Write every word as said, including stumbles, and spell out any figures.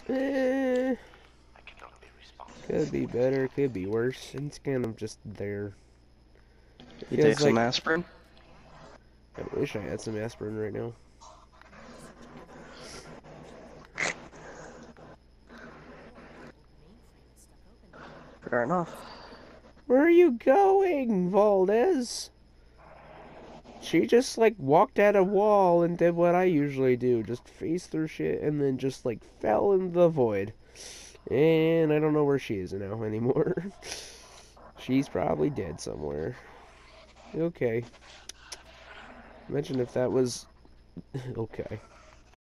Eh, could be better, could be worse. It's kind of just there. You Feels take some like aspirin? I wish I had some aspirin right now. Fair enough. Where are you going, Valdez? She just like walked at a wall and did what I usually do, just face through shit and then just like fell in the void. And I don't know where she is now anymore. She's probably dead somewhere. Okay. Imagine if that was... okay.